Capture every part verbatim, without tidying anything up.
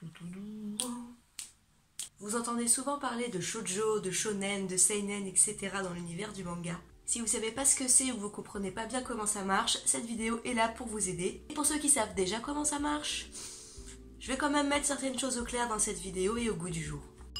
Vous entendez souvent parler de shoujo, de shonen, de seinen, et cetera dans l'univers du manga. Si vous savez pas ce que c'est ou vous comprenez pas bien comment ça marche, cette vidéo est là pour vous aider. Et pour ceux qui savent déjà comment ça marche, je vais quand même mettre certaines choses au clair dans cette vidéo et au goût du jour.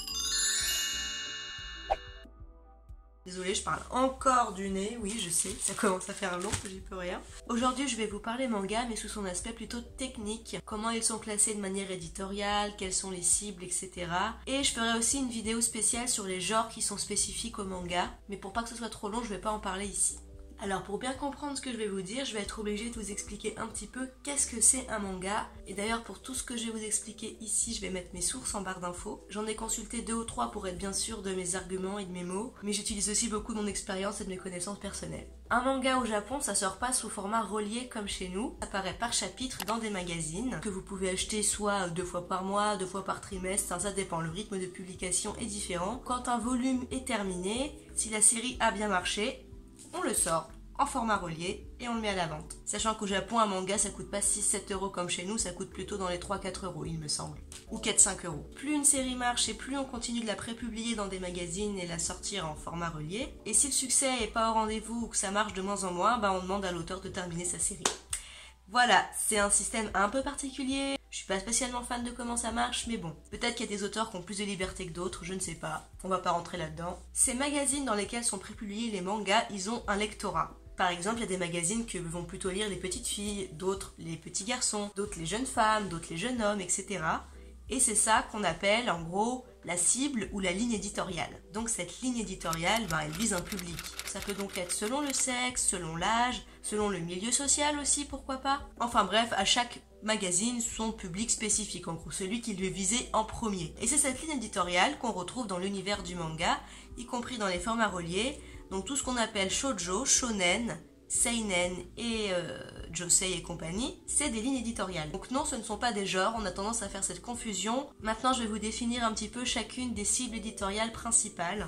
Désolée, je parle encore du nez, oui je sais, ça commence à faire long, j'y peux rien. Aujourd'hui je vais vous parler manga mais sous son aspect plutôt technique, comment ils sont classés de manière éditoriale, quelles sont les cibles, et cetera. Et je ferai aussi une vidéo spéciale sur les genres qui sont spécifiques au manga, mais pour pas que ce soit trop long je vais pas en parler ici. Alors pour bien comprendre ce que je vais vous dire, je vais être obligée de vous expliquer un petit peu qu'est-ce que c'est un manga. Et d'ailleurs pour tout ce que je vais vous expliquer ici, je vais mettre mes sources en barre d'infos. J'en ai consulté deux ou trois pour être bien sûr de mes arguments et de mes mots, mais j'utilise aussi beaucoup de mon expérience et de mes connaissances personnelles. Un manga au Japon, ça sort pas sous format relié comme chez nous, ça paraît par chapitre dans des magazines, que vous pouvez acheter soit deux fois par mois, deux fois par trimestre, ça dépend, le rythme de publication est différent. Quand un volume est terminé, si la série a bien marché, on le sort en format relié et on le met à la vente. Sachant qu'au Japon, un manga ça coûte pas six à sept euros comme chez nous, ça coûte plutôt dans les trois à quatre euros il me semble. Ou quatre à cinq euros. Plus une série marche et plus on continue de la prépublier dans des magazines et la sortir en format relié. Et si le succès est pas au rendez-vous ou que ça marche de moins en moins, bah on demande à l'auteur de terminer sa série. Voilà, c'est un système un peu particulier. Je suis pas spécialement fan de comment ça marche, mais bon. Peut-être qu'il y a des auteurs qui ont plus de liberté que d'autres, je ne sais pas. On va pas rentrer là-dedans. Ces magazines dans lesquels sont prépubliés les mangas, ils ont un lectorat. Par exemple, il y a des magazines que vont plutôt lire les petites filles, d'autres les petits garçons, d'autres les jeunes femmes, d'autres les jeunes hommes, et cetera. Et c'est ça qu'on appelle en gros la cible ou la ligne éditoriale. Donc cette ligne éditoriale, ben, elle vise un public. Ça peut donc être selon le sexe, selon l'âge, selon le milieu social aussi, pourquoi pas. Enfin bref, à chaque magazine son public spécifique, en gros celui qui lui est visé en premier. Et c'est cette ligne éditoriale qu'on retrouve dans l'univers du manga, y compris dans les formats reliés. Donc tout ce qu'on appelle shoujo, shonen, seinen et euh, josei et compagnie, c'est des lignes éditoriales. Donc non, ce ne sont pas des genres, on a tendance à faire cette confusion. Maintenant, je vais vous définir un petit peu chacune des cibles éditoriales principales.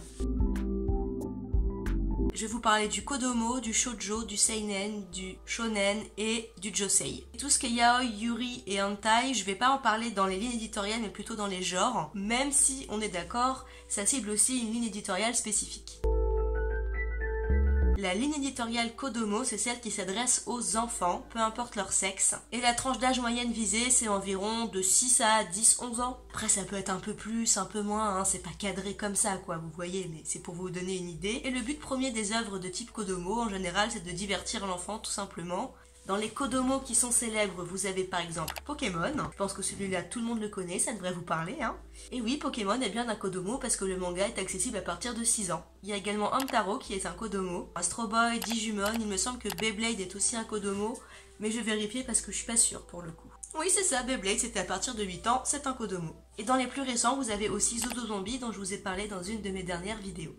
Je vais vous parler du kodomo, du shoujo, du seinen, du shonen et du josei. Tout ce qui est yaoi, yuri et hentai, je vais pas en parler dans les lignes éditoriales mais plutôt dans les genres, même si on est d'accord, ça cible aussi une ligne éditoriale spécifique. La ligne éditoriale Kodomo, c'est celle qui s'adresse aux enfants, peu importe leur sexe. Et la tranche d'âge moyenne visée, c'est environ de six à dix à onze ans. Après, ça peut être un peu plus, un peu moins, hein, c'est pas cadré comme ça, quoi, vous voyez, mais c'est pour vous donner une idée. Et le but premier des œuvres de type Kodomo, en général, c'est de divertir l'enfant, tout simplement. Dans les Kodomo qui sont célèbres, vous avez par exemple Pokémon. Je pense que celui-là, tout le monde le connaît, ça devrait vous parler, hein. Et oui, Pokémon est bien un Kodomo parce que le manga est accessible à partir de six ans. Il y a également Hamtaro qui est un Kodomo. Astro Boy, Digimon, il me semble que Beyblade est aussi un Kodomo, mais je vais vérifier parce que je suis pas sûre pour le coup. Oui, c'est ça, Beyblade, c'était à partir de huit ans, c'est un Kodomo. Et dans les plus récents, vous avez aussi Zozo Zombie dont je vous ai parlé dans une de mes dernières vidéos.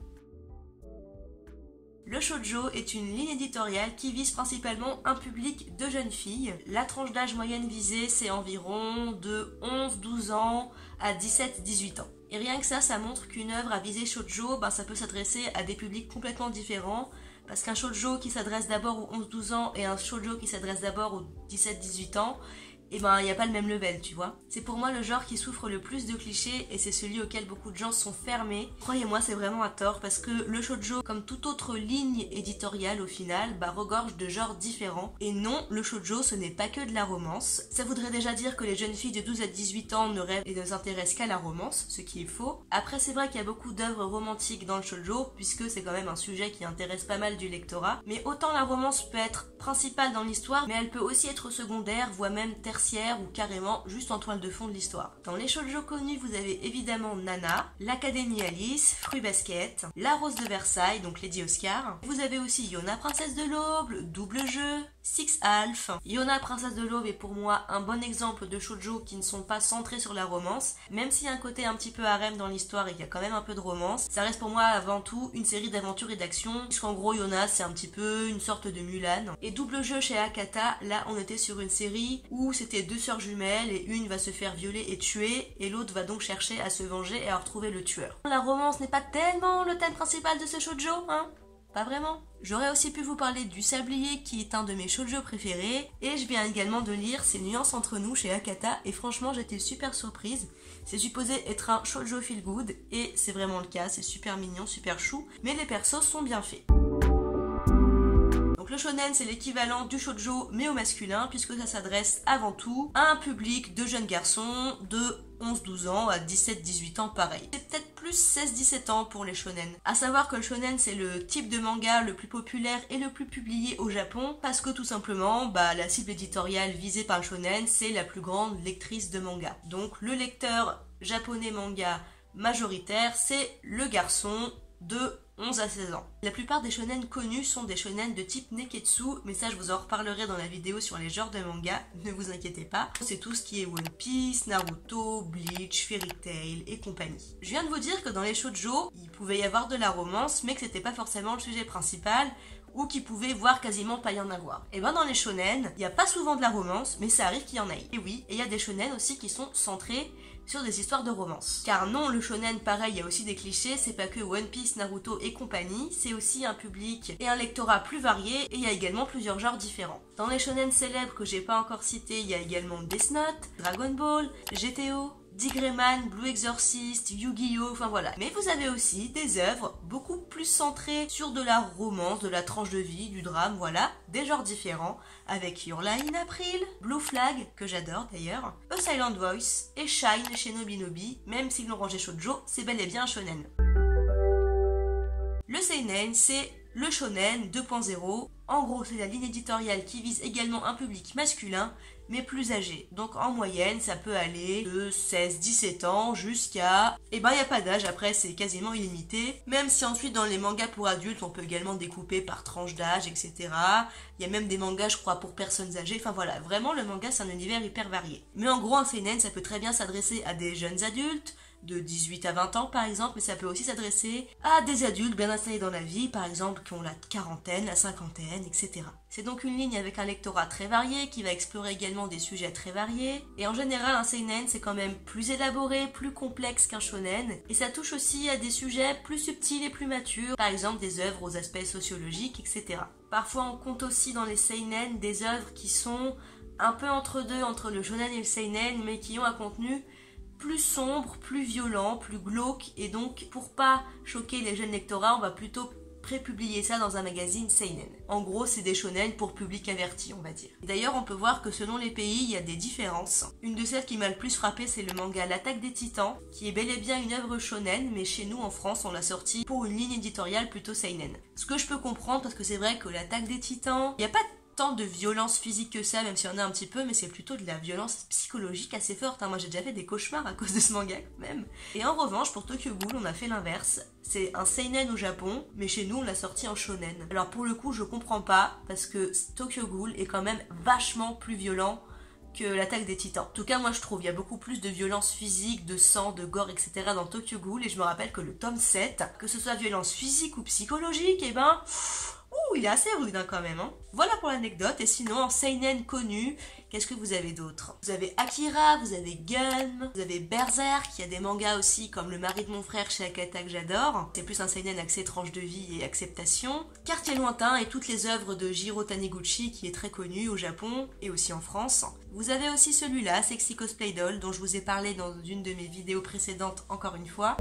Le shoujo est une ligne éditoriale qui vise principalement un public de jeunes filles. La tranche d'âge moyenne visée, c'est environ de onze à douze ans à dix-sept à dix-huit ans. Et rien que ça, ça montre qu'une œuvre à viser shoujo, ben, ça peut s'adresser à des publics complètement différents. Parce qu'un shoujo qui s'adresse d'abord aux onze à douze ans et un shoujo qui s'adresse d'abord aux dix-sept à dix-huit ans, et ben il n'y a pas le même level, tu vois. C'est pour moi le genre qui souffre le plus de clichés et c'est celui auquel beaucoup de gens sont fermés. Croyez-moi, c'est vraiment à tort parce que le shoujo, comme toute autre ligne éditoriale au final, bah regorge de genres différents. Et non, le shoujo ce n'est pas que de la romance. Ça voudrait déjà dire que les jeunes filles de douze à dix-huit ans ne rêvent et ne s'intéressent qu'à la romance, ce qui est faux. Après, c'est vrai qu'il y a beaucoup d'œuvres romantiques dans le shoujo puisque c'est quand même un sujet qui intéresse pas mal du lectorat. Mais autant la romance peut être principale dans l'histoire, mais elle peut aussi être secondaire, voire même tertiaire ou carrément juste en toile de fond de l'histoire. Dans les shoujo connus, vous avez évidemment Nana, l'Académie Alice, Fruit Basket, La Rose de Versailles, donc Lady Oscar. Vous avez aussi Yona, Princesse de l'Aube, Double Jeu, Six Alpha. Yona, Princesse de l'Aube est pour moi un bon exemple de shoujo qui ne sont pas centrés sur la romance, même s'il y a un côté un petit peu harem dans l'histoire et qu'il y a quand même un peu de romance. Ça reste pour moi avant tout une série d'aventures et d'actions, puisqu'en gros Yona c'est un petit peu une sorte de Mulan. Et Double Jeu chez Akata, là on était sur une série où c'était deux sœurs jumelles et une va se faire violer et tuer et l'autre va donc chercher à se venger et à retrouver le tueur. La romance n'est pas tellement le thème principal de ce shoujo, hein. pas vraiment. J'aurais aussi pu vous parler du Sablier qui est un de mes shoujo préférés et je viens également de lire Ces nuances entre nous chez Akata et franchement j'étais super surprise. C'est supposé être un shoujo feel good et c'est vraiment le cas, c'est super mignon, super chou, mais les persos sont bien faits. Donc le shonen c'est l'équivalent du shoujo mais au masculin puisque ça s'adresse avant tout à un public de jeunes garçons de onze douze ans à dix-sept dix-huit ans pareil. C'est peut-être plus seize dix-sept ans pour les shonen. À savoir que le shonen c'est le type de manga le plus populaire et le plus publié au Japon parce que tout simplement bah, la cible éditoriale visée par le shonen c'est la plus grande lectrice de manga. Donc le lecteur japonais manga majoritaire c'est le garçon de onze à seize ans. La plupart des shonen connus sont des shonen de type neketsu, mais ça je vous en reparlerai dans la vidéo sur les genres de manga, ne vous inquiétez pas. C'est tout ce qui est One Piece, Naruto, Bleach, Fairy Tail et compagnie. Je viens de vous dire que dans les shoujo, il pouvait y avoir de la romance, mais que c'était pas forcément le sujet principal, ou qui pouvait voire quasiment pas y en avoir. Et ben dans les shonen, il n'y a pas souvent de la romance, mais ça arrive qu'il y en ait. Et oui, et il y a des shonen aussi qui sont centrés sur des histoires de romance. Car non, le shonen, pareil, il y a aussi des clichés, c'est pas que One Piece, Naruto et compagnie, c'est aussi un public et un lectorat plus varié, et il y a également plusieurs genres différents. Dans les shonen célèbres que j'ai pas encore cités, il y a également Death Note, Dragon Ball, G T O, Digreman, Blue Exorcist, Yu-Gi-Oh, enfin voilà. Mais vous avez aussi des œuvres beaucoup plus centrées sur de la romance, de la tranche de vie, du drame, voilà, des genres différents, avec Your Lie in April, Blue Flag, que j'adore d'ailleurs, A Silent Voice, et Shine chez Nobinobi, même s'ils l'ont rangé shoujo, c'est bel et bien un shonen. Le seinen, c'est le shonen deux point zéro. En gros, c'est la ligne éditoriale qui vise également un public masculin, mais plus âgé. Donc en moyenne, ça peut aller de seize dix-sept ans jusqu'à... Eh ben, il n'y a pas d'âge, après c'est quasiment illimité. Même si ensuite dans les mangas pour adultes, on peut également découper par tranche d'âge, et cetera. Il y a même des mangas, je crois, pour personnes âgées. Enfin voilà, vraiment, le manga, c'est un univers hyper varié. Mais en gros, un seinen, ça peut très bien s'adresser à des jeunes adultes, de dix-huit à vingt ans par exemple, mais ça peut aussi s'adresser à des adultes bien installés dans la vie, par exemple qui ont la quarantaine, la cinquantaine, et cetera. C'est donc une ligne avec un lectorat très varié qui va explorer également des sujets très variés, et en général un seinen c'est quand même plus élaboré, plus complexe qu'un shonen, et ça touche aussi à des sujets plus subtils et plus matures, par exemple des œuvres aux aspects sociologiques, et cetera. Parfois on compte aussi dans les seinen des œuvres qui sont un peu entre deux, entre le shonen et le seinen, mais qui ont un contenu plus sombre, plus violent, plus glauque, et donc pour pas choquer les jeunes lectorats, on va plutôt prépublier ça dans un magazine seinen. En gros, c'est des shonen pour public averti, on va dire. D'ailleurs, on peut voir que selon les pays, il y a des différences. Une de celles qui m'a le plus frappé, c'est le manga L'Attaque des Titans, qui est bel et bien une œuvre shonen, mais chez nous en France, on l'a sorti pour une ligne éditoriale plutôt seinen. Ce que je peux comprendre, parce que c'est vrai que L'Attaque des Titans, il n'y a pas tant de violence physique que ça, même s'il y en a un petit peu, mais c'est plutôt de la violence psychologique assez forte, hein. Moi j'ai déjà fait des cauchemars à cause de ce manga même. Et en revanche, pour Tokyo Ghoul, on a fait l'inverse. C'est un seinen au Japon, mais chez nous on l'a sorti en shonen. Alors pour le coup, je comprends pas, parce que Tokyo Ghoul est quand même vachement plus violent que L'Attaque des Titans. En tout cas, moi je trouve, il y a beaucoup plus de violence physique, de sang, de gore, et cetera dans Tokyo Ghoul, et je me rappelle que le tome sept, que ce soit violence physique ou psychologique, et eh ben... Ouh, il est assez rude hein, quand même. Hein. Voilà pour l'anecdote. Et sinon, en seinen connu, qu'est-ce que vous avez d'autre? Vous avez Akira, vous avez Gun, vous avez Berserk, il y a des mangas aussi comme Le mari de mon frère chez Akata que j'adore. C'est plus un seinen axé tranche de vie et acceptation. Quartier lointain et toutes les œuvres de Jiro Taniguchi qui est très connu au Japon et aussi en France. Vous avez aussi celui-là, Sexy Cosplay Doll, dont je vous ai parlé dans une de mes vidéos précédentes encore une fois.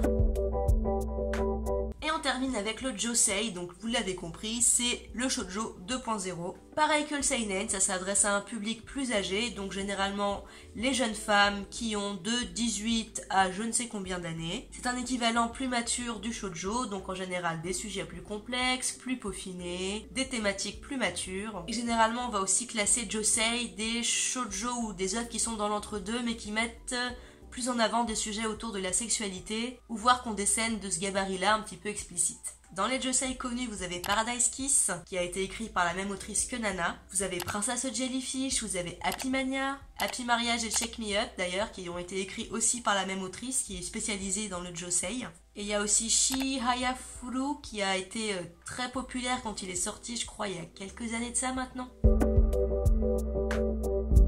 Et on termine avec le Josei, donc vous l'avez compris, c'est le shoujo deux point zéro. Pareil que le seinen, ça s'adresse à un public plus âgé, donc généralement les jeunes femmes qui ont de dix-huit à je ne sais combien d'années. C'est un équivalent plus mature du shoujo, donc en général des sujets plus complexes, plus peaufinés, des thématiques plus matures. Et généralement on va aussi classer Josei des shoujo ou des œuvres qui sont dans l'entre-deux mais qui mettent plus en avant des sujets autour de la sexualité, ou voire qu'on des scènes de ce gabarit-là un petit peu explicites. Dans les Josei connus, vous avez Paradise Kiss, qui a été écrit par la même autrice que Nana. Vous avez Princess Jellyfish, vous avez Happy Mania, Happy Marriage et Shake Me Up, d'ailleurs, qui ont été écrits aussi par la même autrice, qui est spécialisée dans le Josei. Et il y a aussi Shi Hayafuru, qui a été euh, très populaire quand il est sorti, je crois, il y a quelques années de ça maintenant.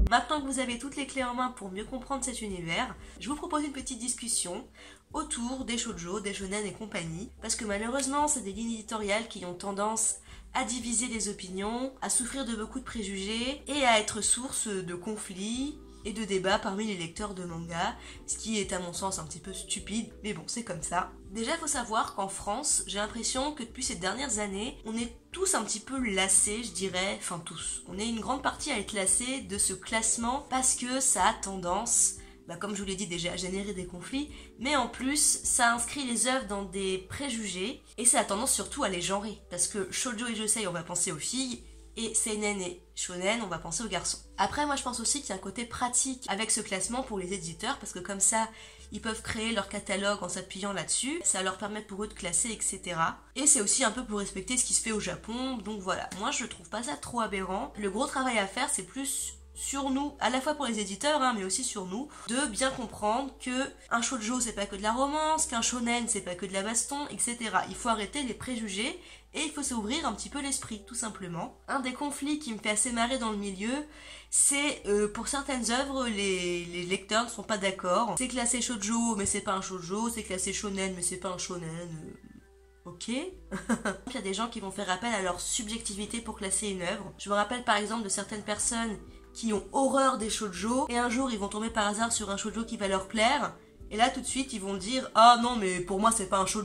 Maintenant que vous avez toutes les clés en main pour mieux comprendre cet univers, je vous propose une petite discussion autour des shoujo, des shonen et compagnie, parce que malheureusement c'est des lignes éditoriales qui ont tendance à diviser les opinions, à souffrir de beaucoup de préjugés et à être source de conflits et de débats parmi les lecteurs de manga, ce qui est à mon sens un petit peu stupide, mais bon, c'est comme ça. Déjà, il faut savoir qu'en France, j'ai l'impression que depuis ces dernières années, on est tous un petit peu lassés, je dirais, enfin tous. On est une grande partie à être lassés de ce classement parce que ça a tendance, bah, comme je vous l'ai dit déjà, à générer des conflits, mais en plus, ça inscrit les œuvres dans des préjugés et ça a tendance surtout à les genrer. Parce que shoujo et josei, on va penser aux filles, et seinen et shonen, on va penser aux garçons. Après, moi je pense aussi qu'il y a un côté pratique avec ce classement pour les éditeurs, parce que comme ça, ils peuvent créer leur catalogue en s'appuyant là-dessus, ça va leur permettre pour eux de classer, et cetera. Et c'est aussi un peu pour respecter ce qui se fait au Japon, donc voilà. Moi je trouve pas ça trop aberrant. Le gros travail à faire, c'est plus sur nous, à la fois pour les éditeurs, hein, mais aussi sur nous, de bien comprendre que un shoujo c'est pas que de la romance, qu'un shonen c'est pas que de la baston, et cetera. Il faut arrêter les préjugés et il faut s'ouvrir un petit peu l'esprit, tout simplement. Un des conflits qui me fait assez marrer dans le milieu, c'est euh, pour certaines œuvres, les, les lecteurs ne sont pas d'accord. C'est classé shoujo, mais c'est pas un shoujo, c'est classé shonen, mais c'est pas un shonen. Euh... Ok. Il y a des gens qui vont faire appel à leur subjectivité pour classer une œuvre. Je me rappelle par exemple de certaines personnes qui ont horreur des shoujo, et un jour ils vont tomber par hasard sur un shoujo qui va leur plaire, et là tout de suite ils vont dire « Ah non mais pour moi c'est pas un shoujo ».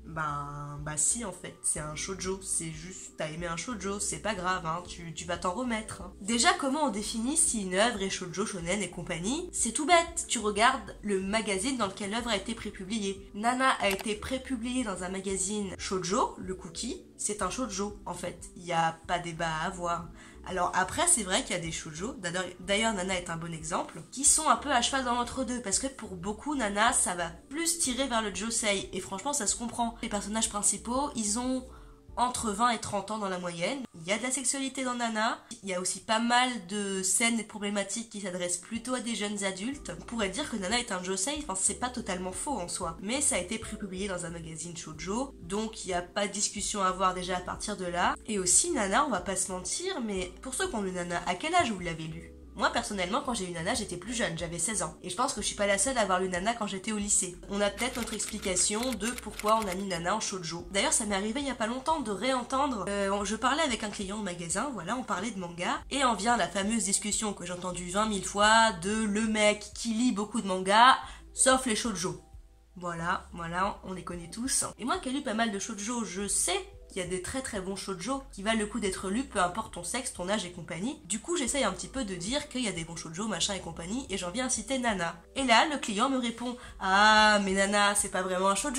Ben, bah si en fait, c'est un shoujo, c'est juste, t'as aimé un shoujo, c'est pas grave, hein, tu, tu vas t'en remettre. Hein. Déjà, comment on définit si une œuvre est shoujo, shonen et compagnie? C'est tout bête, tu regardes le magazine dans lequel l'œuvre a été prépubliée. Nana a été prépubliée dans un magazine shoujo, le Cookie, c'est un shoujo en fait, il n'y a pas débat à avoir. Alors après, c'est vrai qu'il y a des shoujo, d'ailleurs Nana est un bon exemple, qui sont un peu à cheval dans l'entre-deux, parce que pour beaucoup, Nana, ça va plus tirer vers le josei, et franchement, ça se comprend. Les personnages principaux, ils ont entre vingt et trente ans dans la moyenne. Il y a de la sexualité dans Nana, il y a aussi pas mal de scènes et problématiques qui s'adressent plutôt à des jeunes adultes. On pourrait dire que Nana est un josei, enfin c'est pas totalement faux en soi, mais ça a été prépublié dans un magazine shoujo, donc il n'y a pas de discussion à avoir déjà à partir de là. Et aussi Nana, on va pas se mentir, mais pour ceux qui ont lu Nana, à quel âge vous l'avez lu? Moi, personnellement, quand j'ai lu Nana, j'étais plus jeune, j'avais seize ans. Et je pense que je suis pas la seule à avoir lu Nana quand j'étais au lycée. On a peut-être notre explication de pourquoi on a mis Nana en shoujo. D'ailleurs, ça m'est arrivé il y a pas longtemps de réentendre... Euh, je parlais avec un client au magasin, voilà, on parlait de manga. Et en vient la fameuse discussion que j'ai entendue vingt mille fois de le mec qui lit beaucoup de mangas, sauf les shoujo. Voilà, voilà, on les connaît tous. Et moi qui ai lu pas mal de shoujo, je sais qu'il y a des très très bons shoujo qui valent le coup d'être lus, peu importe ton sexe, ton âge et compagnie. Du coup, j'essaye un petit peu de dire qu'il y a des bons shoujo, machin et compagnie, et j'en viens à citer Nana. Et là, le client me répond « Ah, mais Nana, c'est pas vraiment un shoujo !»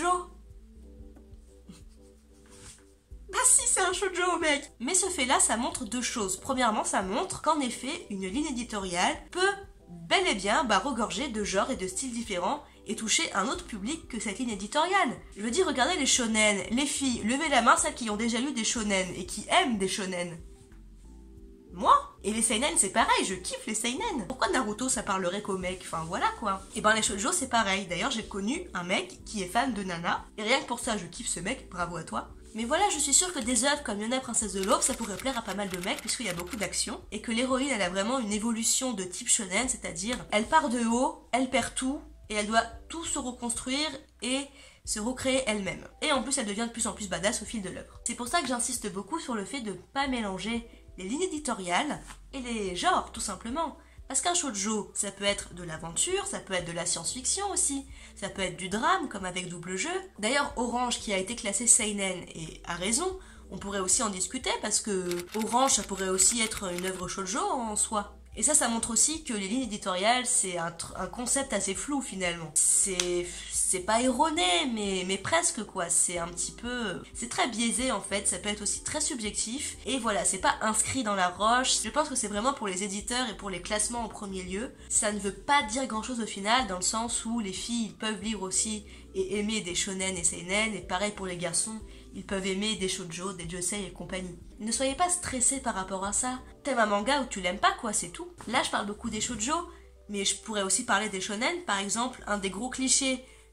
Bah si, c'est un shoujo, mec. Mais ce fait-là, ça montre deux choses. Premièrement, ça montre qu'en effet, une ligne éditoriale peut bel et bien bah, regorger de genres et de styles différents et toucher un autre public que cette ligne éditoriale. Je veux dire, regardez les shonen, les filles, levez la main celles qui ont déjà lu des shonen et qui aiment des shonen. Moi? Et les seinen c'est pareil, je kiffe les seinen. Pourquoi Naruto ça parlerait qu'aux mecs? Enfin voilà quoi. Et ben les shoujo c'est pareil, d'ailleurs j'ai connu un mec qui est fan de Nana, et rien que pour ça je kiffe ce mec, bravo à toi. Mais voilà, je suis sûre que des œuvres comme Yona Princesse de l'Aube, ça pourrait plaire à pas mal de mecs puisqu'il y a beaucoup d'action, et que l'héroïne elle a vraiment une évolution de type shonen, c'est-à-dire elle part de haut, elle perd tout, et elle doit tout se reconstruire et se recréer elle-même. Et en plus, elle devient de plus en plus badass au fil de l'œuvre. C'est pour ça que j'insiste beaucoup sur le fait de ne pas mélanger les lignes éditoriales et les genres, tout simplement. Parce qu'un shoujo, ça peut être de l'aventure, ça peut être de la science-fiction aussi, ça peut être du drame, comme avec Double Jeu. D'ailleurs, Orange, qui a été classé seinen, et a raison, on pourrait aussi en discuter, parce que Orange, ça pourrait aussi être une œuvre shoujo en soi. Et ça, ça montre aussi que les lignes éditoriales, c'est un, un concept assez flou finalement. C'est c'est pas erroné, mais, mais presque quoi. C'est un petit peu... C'est très biaisé en fait, ça peut être aussi très subjectif. Et voilà, c'est pas inscrit dans la roche. Je pense que c'est vraiment pour les éditeurs et pour les classements en premier lieu. Ça ne veut pas dire grand chose au final, dans le sens où les filles peuvent lire aussi et aimer des shonen et seinen, et pareil pour les garçons. Ils peuvent aimer des shoujo, des josei et compagnie. Ne soyez pas stressés par rapport à ça. T'aimes un manga ou tu l'aimes pas, quoi, c'est tout. Là, je parle beaucoup des shoujo, mais je pourrais aussi parler des shonen. Par exemple, un des gros clichés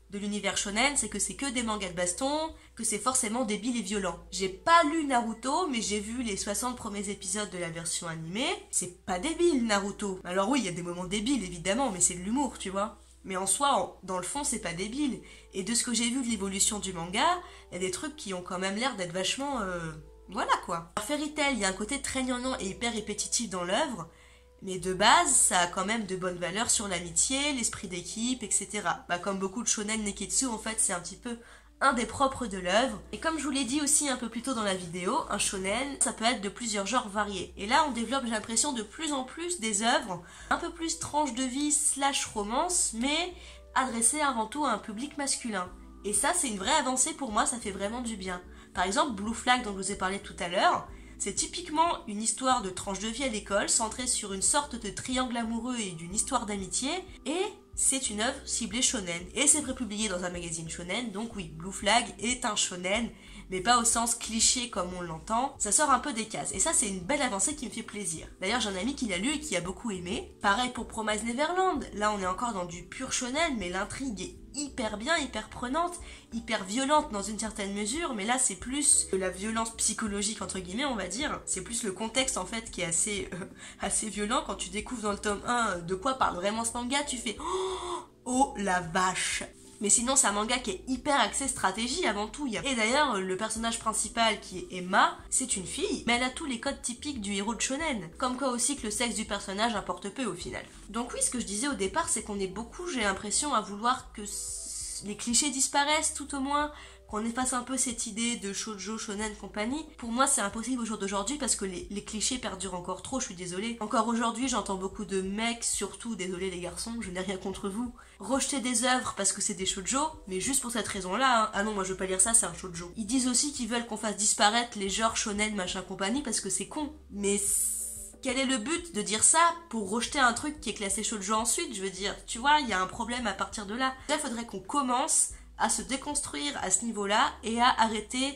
de l'univers shonen, c'est que c'est que des mangas de baston, que c'est forcément débile et violent. J'ai pas lu Naruto, mais j'ai vu les soixante premiers épisodes de la version animée. C'est pas débile, Naruto. Alors oui, il y a des moments débiles, évidemment, mais c'est de l'humour, tu vois. Mais en soi, en, dans le fond, c'est pas débile. Et de ce que j'ai vu de l'évolution du manga, il y a des trucs qui ont quand même l'air d'être vachement... Euh... Voilà, quoi. Fairy Tail, il y a un côté très gnangnan et hyper répétitif dans l'œuvre, mais de base, ça a quand même de bonnes valeurs sur l'amitié, l'esprit d'équipe, et cetera. Bah, comme beaucoup de shonen neketsu, en fait, c'est un petit peu un des propres de l'œuvre. Et comme je vous l'ai dit aussi un peu plus tôt dans la vidéo, un shonen, ça peut être de plusieurs genres variés. Et là, on développe, j'ai l'impression, de plus en plus des œuvres un peu plus tranche de vie slash romance, mais adressées avant tout à un public masculin. Et ça, c'est une vraie avancée pour moi, ça fait vraiment du bien. Par exemple, Blue Flag, dont je vous ai parlé tout à l'heure, c'est typiquement une histoire de tranche de vie à l'école, centrée sur une sorte de triangle amoureux et d'une histoire d'amitié, et c'est une œuvre ciblée shonen. Et c'est prépublié dans un magazine shonen, donc oui, Blue Flag est un shonen, mais pas au sens cliché comme on l'entend, ça sort un peu des cases. Et ça, c'est une belle avancée qui me fait plaisir. D'ailleurs, j'ai un ami qui l'a lu et qui a beaucoup aimé. Pareil pour Promise Neverland, là on est encore dans du pur shonen, mais l'intrigue est hyper bien, hyper prenante, hyper violente dans une certaine mesure, mais là c'est plus de la violence psychologique entre guillemets, on va dire. C'est plus le contexte en fait qui est assez, euh, assez violent. Quand tu découvres dans le tome un de quoi parle vraiment ce manga, tu fais oh, oh la vache. Mais sinon, c'est un manga qui est hyper axé stratégie avant tout. Et d'ailleurs, le personnage principal qui est Emma, c'est une fille, mais elle a tous les codes typiques du héros de shonen. Comme quoi aussi que le sexe du personnage importe peu au final. Donc oui, ce que je disais au départ, c'est qu'on est beaucoup, j'ai l'impression, à vouloir que les clichés disparaissent tout au moins, qu'on efface un peu cette idée de shoujo, shonen, compagnie. Pour moi, c'est impossible au jour d'aujourd'hui parce que les, les clichés perdurent encore trop, je suis désolée. Encore aujourd'hui, j'entends beaucoup de mecs, surtout, désolé les garçons, je n'ai rien contre vous, rejeter des œuvres parce que c'est des shoujo, mais juste pour cette raison-là, hein. Ah non, moi je veux pas lire ça, c'est un shoujo. Ils disent aussi qu'ils veulent qu'on fasse disparaître les genres shonen, machin, compagnie, parce que c'est con. Mais quel est le but de dire ça pour rejeter un truc qui est classé shoujo ensuite? Je veux dire, tu vois, il y a un problème à partir de là. Là, il faudrait qu'on commence à se déconstruire à ce niveau-là et à arrêter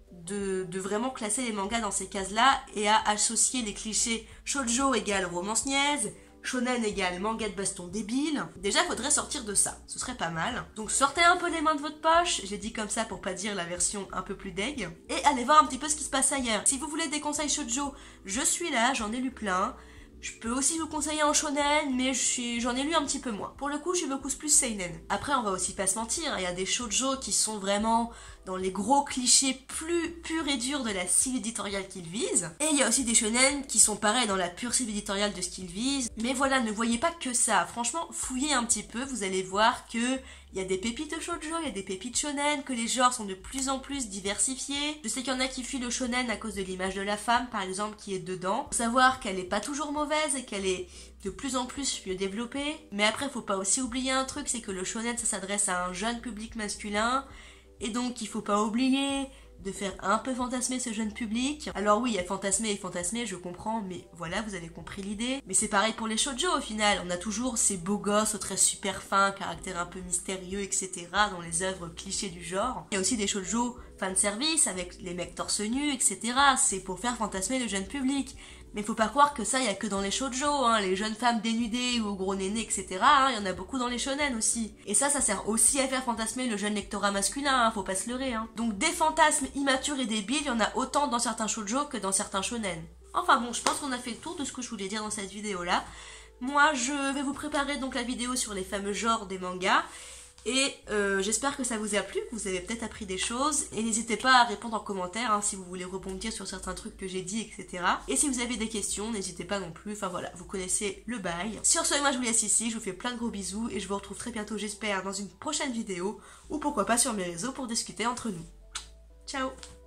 de, de vraiment classer les mangas dans ces cases-là et à associer les clichés shoujo égale romance niaise, shonen égale manga de baston débile. Déjà, il faudrait sortir de ça, ce serait pas mal. Donc sortez un peu les mains de votre poche, j'ai dit comme ça pour pas dire la version un peu plus deg, et allez voir un petit peu ce qui se passe ailleurs. Si vous voulez des conseils shoujo, je suis là, j'en ai lu plein. Je peux aussi vous conseiller en shonen, mais j'en ai lu un petit peu moins. Pour le coup, je suis beaucoup plus seinen. Après, on va aussi pas se mentir, il y a des shoujo qui sont vraiment dans les gros clichés plus purs et durs de la cible éditoriale qu'ils visent. Et il y a aussi des shonen qui sont pareils dans la pure cible éditoriale de ce qu'ils visent. Mais voilà, ne voyez pas que ça. Franchement, fouillez un petit peu, vous allez voir que il y a des pépites shoujo, il y a des pépites shonen, que les genres sont de plus en plus diversifiés. Je sais qu'il y en a qui fuient le shonen à cause de l'image de la femme, par exemple, qui est dedans. Faut savoir qu'elle est pas toujours mauvaise et qu'elle est de plus en plus mieux développée. Mais après, faut pas aussi oublier un truc, c'est que le shonen, ça s'adresse à un jeune public masculin. Et donc, il faut pas oublier de faire un peu fantasmer ce jeune public. Alors oui, il y a fantasmer et fantasmer, je comprends, mais voilà, vous avez compris l'idée. Mais c'est pareil pour les shoujo au final, on a toujours ces beaux gosses aux traits super fins, caractère un peu mystérieux, et cetera dans les œuvres clichés du genre. Il y a aussi des shoujo fanservice avec les mecs torse nu, et cetera. C'est pour faire fantasmer le jeune public. Mais faut pas croire que ça, il y a que dans les shoujo, hein, les jeunes femmes dénudées ou gros nénés, et cetera. Hein, il y en a beaucoup dans les shonen aussi. Et ça, ça sert aussi à faire fantasmer le jeune lectorat masculin, hein, faut pas se leurrer. Hein. Donc des fantasmes immatures et débiles, il y en a autant dans certains shoujo que dans certains shonen. Enfin bon, je pense qu'on a fait le tour de ce que je voulais dire dans cette vidéo-là. Moi, je vais vous préparer donc la vidéo sur les fameux genres des mangas. Et euh, j'espère que ça vous a plu, que vous avez peut-être appris des choses. Et n'hésitez pas à répondre en commentaire hein, si vous voulez rebondir sur certains trucs que j'ai dit, et cetera. Et si vous avez des questions, n'hésitez pas non plus. Enfin voilà, vous connaissez le bail. Sur ce, moi je vous laisse ici, je vous fais plein de gros bisous. Et je vous retrouve très bientôt, j'espère, dans une prochaine vidéo. Ou pourquoi pas sur mes réseaux pour discuter entre nous. Ciao!